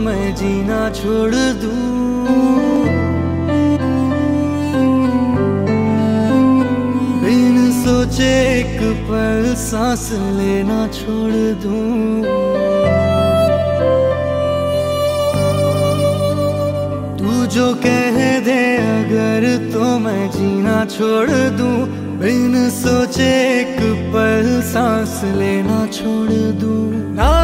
मैं जीना छोड़ दूं। बिन सोचे एक पल सांस लेना छोड़ दूं। तू जो कह दे अगर तो मैं जीना छोड़ दूं। बिन सोचे एक पल सांस लेना छोड़ दूं। ना